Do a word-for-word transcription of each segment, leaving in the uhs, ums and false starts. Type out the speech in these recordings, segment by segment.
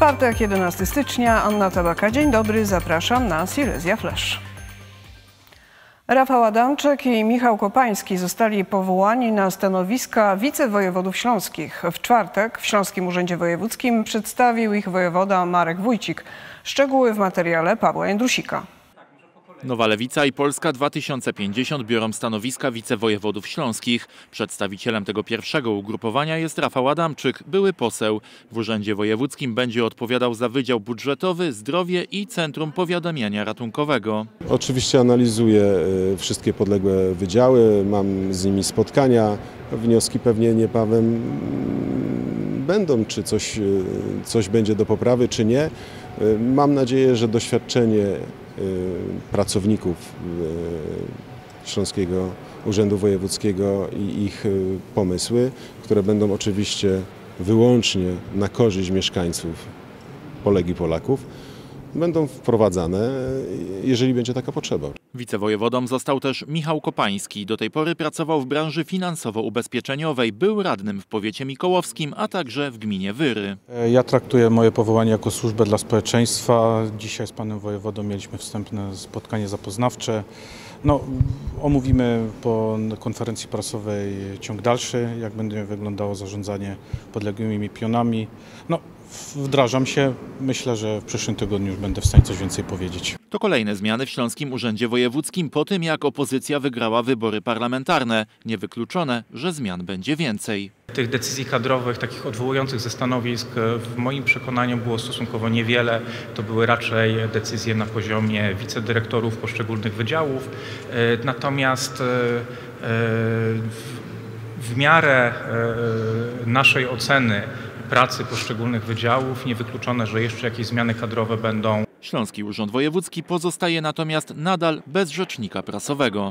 Czwartek, jedenastego stycznia, Anna Tabaka. Dzień dobry, zapraszam na Silesia Flash. Rafał Adamczyk i Michał Kopański zostali powołani na stanowiska wicewojewodów śląskich. W czwartek w Śląskim Urzędzie Wojewódzkim przedstawił ich wojewoda Marek Wójcik. Szczegóły w materiale Pawła Jędrusika. Nowa Lewica i Polska dwa tysiące pięćdziesiąt biorą stanowiska wicewojewodów śląskich. Przedstawicielem tego pierwszego ugrupowania jest Rafał Adamczyk, były poseł. W Urzędzie Wojewódzkim będzie odpowiadał za Wydział Budżetowy, Zdrowie i Centrum Powiadamiania Ratunkowego. Oczywiście analizuję wszystkie podległe wydziały, mam z nimi spotkania. Wnioski pewnie niebawem będą, czy coś, coś będzie do poprawy, czy nie. Mam nadzieję, że doświadczenie pracowników Śląskiego Urzędu Wojewódzkiego i ich pomysły, które będą oczywiście wyłącznie na korzyść mieszkańców, Polek i Polaków, będą wprowadzane, jeżeli będzie taka potrzeba. Wicewojewodą został też Michał Kopański. Do tej pory pracował w branży finansowo-ubezpieczeniowej. Był radnym w powiecie mikołowskim, a także w gminie Wyry. Ja traktuję moje powołanie jako służbę dla społeczeństwa. Dzisiaj z panem wojewodą mieliśmy wstępne spotkanie zapoznawcze. No, omówimy po konferencji prasowej ciąg dalszy, jak będzie wyglądało zarządzanie podległymi mi pionami. No, wdrażam się. Myślę, że w przyszłym tygodniu już będę w stanie coś więcej powiedzieć. To kolejne zmiany w Śląskim Urzędzie Wojewódzkim po tym, jak opozycja wygrała wybory parlamentarne. Niewykluczone, że zmian będzie więcej. Tych decyzji kadrowych, takich odwołujących ze stanowisk, w moim przekonaniu było stosunkowo niewiele. To były raczej decyzje na poziomie wicedyrektorów poszczególnych wydziałów. Natomiast w miarę naszej oceny pracy poszczególnych wydziałów niewykluczone, że jeszcze jakieś zmiany kadrowe będą. Śląski Urząd Wojewódzki pozostaje natomiast nadal bez rzecznika prasowego.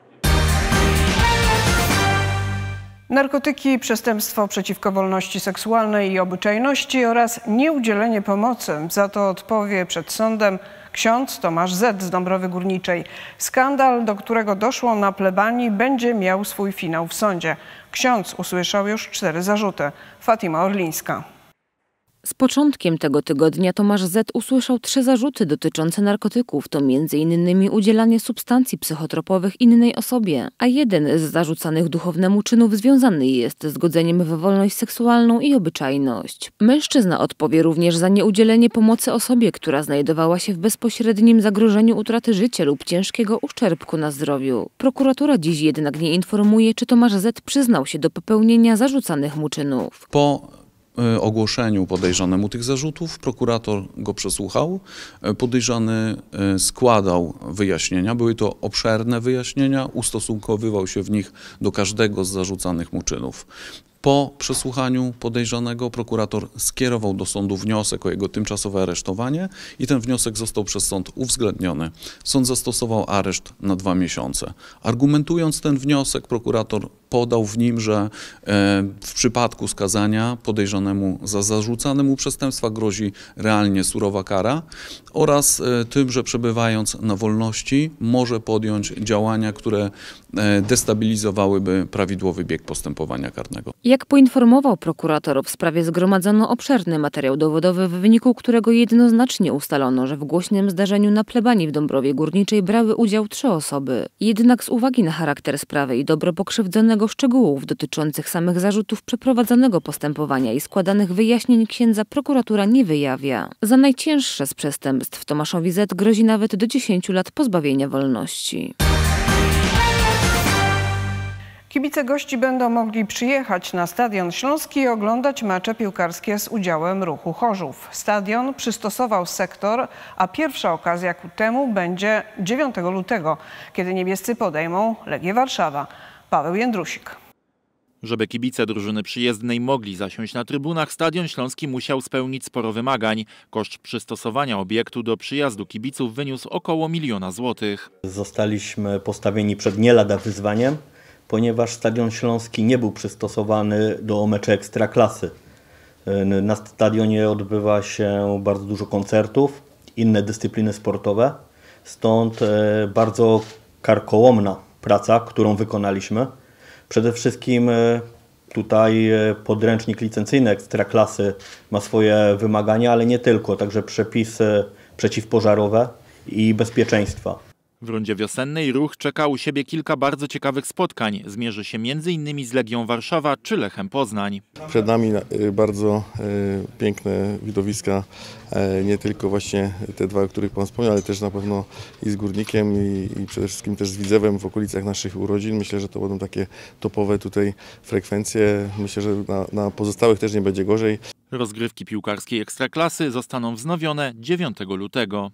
Narkotyki, przestępstwo przeciwko wolności seksualnej i obyczajności oraz nieudzielenie pomocy. Za to odpowie przed sądem ksiądz Tomasz Z. z Dąbrowy Górniczej. Skandal, do którego doszło na plebanii, będzie miał swój finał w sądzie. Ksiądz usłyszał już cztery zarzuty. Fatima Orlińska. Z początkiem tego tygodnia Tomasz Z. usłyszał trzy zarzuty dotyczące narkotyków. To między innymi udzielanie substancji psychotropowych innej osobie, a jeden z zarzucanych duchownemu czynów związany jest z godzeniem w wolność seksualną i obyczajność. Mężczyzna odpowie również za nieudzielenie pomocy osobie, która znajdowała się w bezpośrednim zagrożeniu utraty życia lub ciężkiego uszczerbku na zdrowiu. Prokuratura dziś jednak nie informuje, czy Tomasz Z. przyznał się do popełnienia zarzucanych mu czynów. Po ogłoszeniu podejrzanemu tych zarzutów prokurator go przesłuchał. Podejrzany składał wyjaśnienia, były to obszerne wyjaśnienia, ustosunkowywał się w nich do każdego z zarzucanych mu czynów. Po przesłuchaniu podejrzanego prokurator skierował do sądu wniosek o jego tymczasowe aresztowanie i ten wniosek został przez sąd uwzględniony. Sąd zastosował areszt na dwa miesiące. Argumentując ten wniosek, prokurator podał w nim, że w przypadku skazania podejrzanemu za zarzucane mu przestępstwa grozi realnie surowa kara oraz tym, że przebywając na wolności może podjąć działania, które destabilizowałyby prawidłowy bieg postępowania karnego. Jak poinformował prokurator, w sprawie zgromadzono obszerny materiał dowodowy, w wyniku którego jednoznacznie ustalono, że w głośnym zdarzeniu na plebanii w Dąbrowie Górniczej brały udział trzy osoby. Jednak z uwagi na charakter sprawy i dobro pokrzywdzonego szczegółów dotyczących samych zarzutów przeprowadzonego postępowania i składanych wyjaśnień księdza prokuratura nie wyjawia. Za najcięższe z przestępstw Tomaszowi Z. grozi nawet do dziesięciu lat pozbawienia wolności. Kibice gości będą mogli przyjechać na Stadion Śląski i oglądać mecze piłkarskie z udziałem Ruchu Chorzów. Stadion przystosował sektor, a pierwsza okazja ku temu będzie dziewiątego lutego, kiedy niebiescy podejmą Legię Warszawa. Paweł Jędrusik. Żeby kibice drużyny przyjezdnej mogli zasiąść na trybunach, Stadion Śląski musiał spełnić sporo wymagań. Koszt przystosowania obiektu do przyjazdu kibiców wyniósł około miliona złotych. Zostaliśmy postawieni przed nie lada wyzwaniem, ponieważ Stadion Śląski nie był przystosowany do meczy ekstraklasy. Na stadionie odbywa się bardzo dużo koncertów, inne dyscypliny sportowe, stąd bardzo karkołomna praca, którą wykonaliśmy. Przede wszystkim Tutaj podręcznik licencyjny Ekstraklasy ma swoje wymagania, ale nie tylko, także przepisy przeciwpożarowe i bezpieczeństwa. W rundzie wiosennej Ruch czeka u siebie kilka bardzo ciekawych spotkań. Zmierzy się między innymi z Legią Warszawa czy Lechem Poznań. Przed nami bardzo piękne widowiska, nie tylko właśnie te dwa, o których Pan wspomniał, ale też na pewno i z Górnikiem i, i przede wszystkim też z Widzewem w okolicach naszych urodzin. Myślę, że to będą takie topowe tutaj frekwencje. Myślę, że na, na pozostałych też nie będzie gorzej. Rozgrywki piłkarskiej Ekstraklasy zostaną wznowione dziewiątego lutego.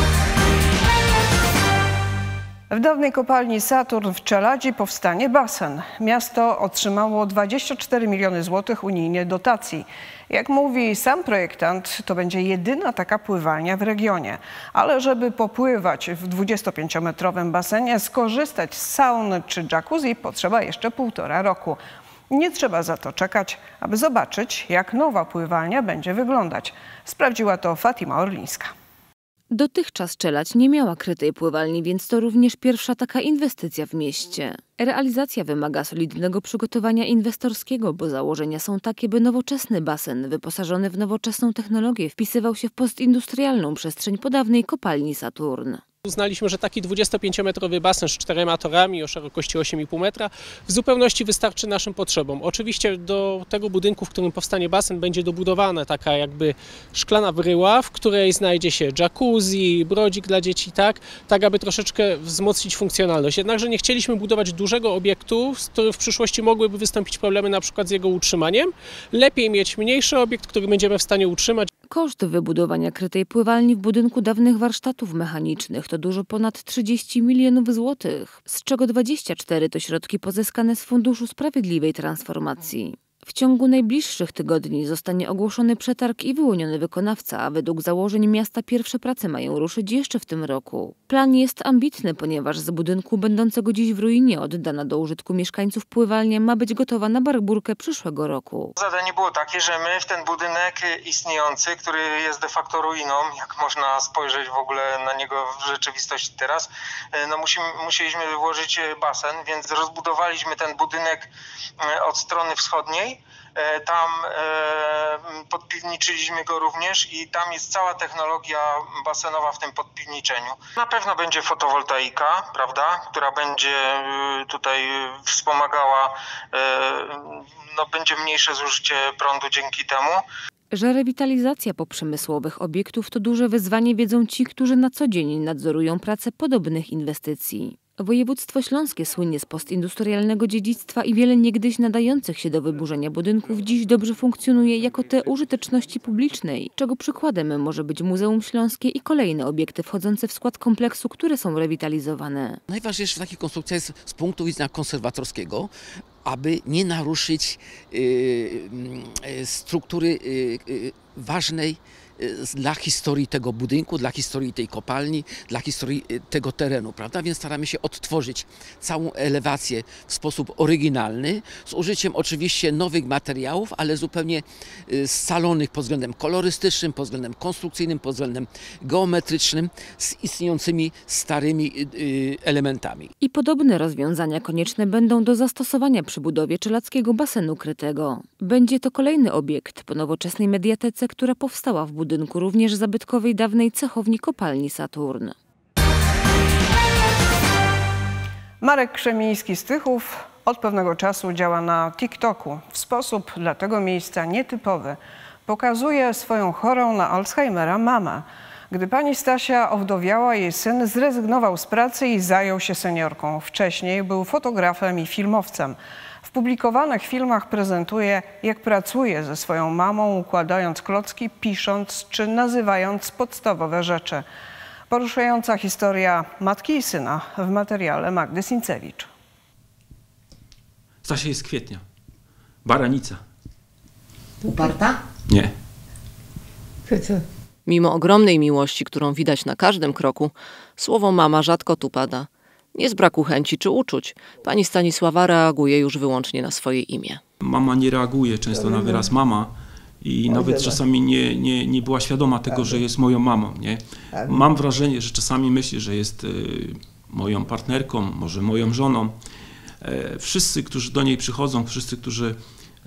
W dawnej kopalni Saturn w Czeladzi powstanie basen. Miasto otrzymało dwadzieścia cztery miliony złotych unijnej dotacji. Jak mówi sam projektant, to będzie jedyna taka pływalnia w regionie. Ale żeby popływać w dwudziestopięciometrowym basenie, skorzystać z sauny czy jacuzzi potrzeba jeszcze półtora roku. Nie trzeba za to czekać, aby zobaczyć, jak nowa pływalnia będzie wyglądać. Sprawdziła to Fatima Orlińska. Dotychczas Czeladź nie miała krytej pływalni, więc to również pierwsza taka inwestycja w mieście. Realizacja wymaga solidnego przygotowania inwestorskiego, bo założenia są takie, by nowoczesny basen, wyposażony w nowoczesną technologię, wpisywał się w postindustrialną przestrzeń po dawnej kopalni Saturn. Uznaliśmy, że taki dwudziestopięciometrowy basen z czterema torami o szerokości osiem i pół metra w zupełności wystarczy naszym potrzebom. Oczywiście do tego budynku, w którym powstanie basen, będzie dobudowana taka jakby szklana bryła, w której znajdzie się jacuzzi, brodzik dla dzieci, tak, tak aby troszeczkę wzmocnić funkcjonalność. Jednakże nie chcieliśmy budować dużego obiektu, z którym w przyszłości mogłyby wystąpić problemy na przykład z jego utrzymaniem. Lepiej mieć mniejszy obiekt, który będziemy w stanie utrzymać. Koszt wybudowania krytej pływalni w budynku dawnych warsztatów mechanicznych to dużo ponad trzydzieści milionów złotych, z czego dwadzieścia cztery to środki pozyskane z Funduszu Sprawiedliwej Transformacji. W ciągu najbliższych tygodni zostanie ogłoszony przetarg i wyłoniony wykonawca, a według założeń miasta pierwsze prace mają ruszyć jeszcze w tym roku. Plan jest ambitny, ponieważ z budynku będącego dziś w ruinie oddana do użytku mieszkańców pływalnia ma być gotowa na barburkę przyszłego roku. Zadanie było takie, że my w ten budynek istniejący, który jest de facto ruiną, jak można spojrzeć w ogóle na niego w rzeczywistości teraz, no musimy, musieliśmy włożyć basen, więc rozbudowaliśmy ten budynek od strony wschodniej. Tam podpiwniczyliśmy go również i tam jest cała technologia basenowa w tym podpiwniczeniu. Na pewno będzie fotowoltaika, prawda, która będzie tutaj wspomagała, no będzie mniejsze zużycie prądu dzięki temu. Że rewitalizacja poprzemysłowych obiektów to duże wyzwanie, wiedzą ci, którzy na co dzień nadzorują pracę podobnych inwestycji. Województwo śląskie słynie z postindustrialnego dziedzictwa i wiele niegdyś nadających się do wyburzenia budynków dziś dobrze funkcjonuje jako te użyteczności publicznej, czego przykładem może być Muzeum Śląskie i kolejne obiekty wchodzące w skład kompleksu, które są rewitalizowane. Najważniejsze w takich konstrukcjach jest z punktu widzenia konserwatorskiego, aby nie naruszyć y, y, struktury y, y, ważnej dla historii tego budynku, dla historii tej kopalni, dla historii tego terenu, prawda? Więc staramy się odtworzyć całą elewację w sposób oryginalny, z użyciem oczywiście nowych materiałów, ale zupełnie scalonych pod względem kolorystycznym, pod względem konstrukcyjnym, pod względem geometrycznym, z istniejącymi starymi elementami. I podobne rozwiązania konieczne będą do zastosowania przy budowie czeladźskiego basenu krytego. Będzie to kolejny obiekt po nowoczesnej mediatece, która powstała w budynku budynku również zabytkowej dawnej cechowni kopalni Saturn. Marek Krzemiński z Tychów od pewnego czasu działa na TikToku. W sposób dla tego miejsca nietypowy. Pokazuje swoją chorą na Alzheimera mamę. Gdy pani Stasia owdowiała, jej syn zrezygnował z pracy i zajął się seniorką. Wcześniej był fotografem i filmowcem. W publikowanych filmach prezentuje, jak pracuje ze swoją mamą, układając klocki, pisząc czy nazywając podstawowe rzeczy. Poruszająca historia matki i syna w materiale Magdy Sincewicz. Stasia jest z Kwietnia. Baranica. Uparta? Nie. Mimo ogromnej miłości, którą widać na każdym kroku, słowo mama rzadko tu pada. Nie z braku chęci czy uczuć. Pani Stanisława reaguje już wyłącznie na swoje imię. Mama nie reaguje często na wyraz mama i nawet czasami nie, nie, nie była świadoma tego, że jest moją mamą. Nie? Mam wrażenie, że czasami myśli, że jest y, moją partnerką, może moją żoną. E, wszyscy, którzy do niej przychodzą, wszyscy, którzy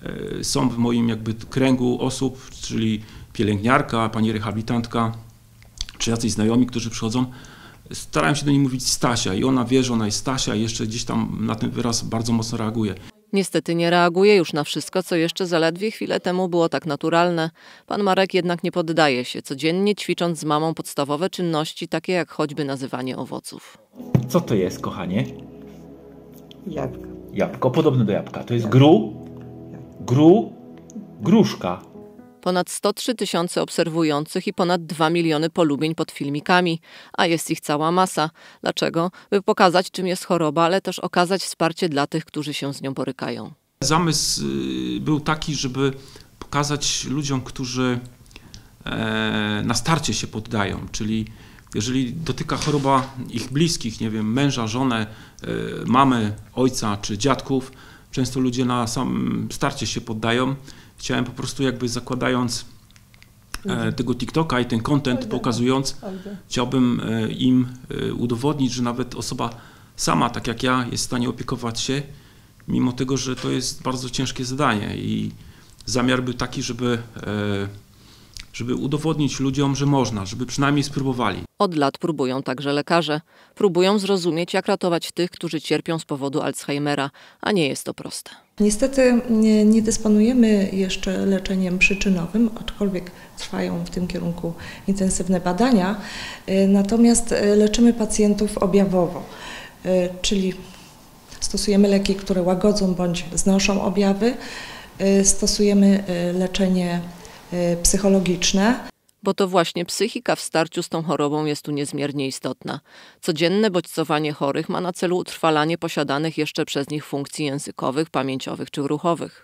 są w moim jakby kręgu osób, czyli pielęgniarka, pani rehabilitantka, czy jacyś znajomi, którzy przychodzą. Starałem się do niej mówić Stasia i ona wie, że ona jest Stasia i jeszcze gdzieś tam na ten wyraz bardzo mocno reaguje. Niestety nie reaguje już na wszystko, co jeszcze zaledwie chwilę temu było tak naturalne. Pan Marek jednak nie poddaje się, codziennie ćwicząc z mamą podstawowe czynności, takie jak choćby nazywanie owoców. Co to jest, kochanie? Jabłko. Jabłko, podobne do jabłka. To jest gru, gru, gruszka. Ponad sto trzy tysiące obserwujących i ponad dwa miliony polubień pod filmikami, a jest ich cała masa. Dlaczego? By pokazać, czym jest choroba, ale też okazać wsparcie dla tych, którzy się z nią borykają. Zamysł był taki, żeby pokazać ludziom, którzy na starcie się poddają, czyli jeżeli dotyka choroba ich bliskich, nie wiem, męża, żonę, mamy, ojca czy dziadków, często ludzie na samym starcie się poddają. Chciałem po prostu jakby zakładając e, tego TikToka i ten content pokazując, chciałbym e, im e, udowodnić, że nawet osoba sama, tak jak ja, jest w stanie opiekować się, mimo tego, że to jest bardzo ciężkie zadanie i zamiar był taki, żeby, e, żeby udowodnić ludziom, że można, żeby przynajmniej spróbowali. Od lat próbują także lekarze. Próbują zrozumieć, jak ratować tych, którzy cierpią z powodu Alzheimera, a nie jest to proste. Niestety nie, nie dysponujemy jeszcze leczeniem przyczynowym, aczkolwiek trwają w tym kierunku intensywne badania, natomiast leczymy pacjentów objawowo, czyli stosujemy leki, które łagodzą bądź znoszą objawy, stosujemy leczenie psychologiczne. Bo to właśnie psychika w starciu z tą chorobą jest tu niezmiernie istotna. Codzienne bodźcowanie chorych ma na celu utrwalanie posiadanych jeszcze przez nich funkcji językowych, pamięciowych czy ruchowych.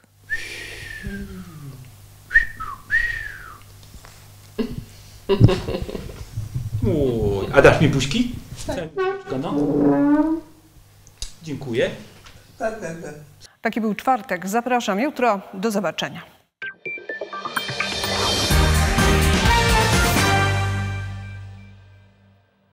Uj, a dasz mi buźki? No. Dziękuję. Taki był czwartek. Zapraszam jutro. Do zobaczenia.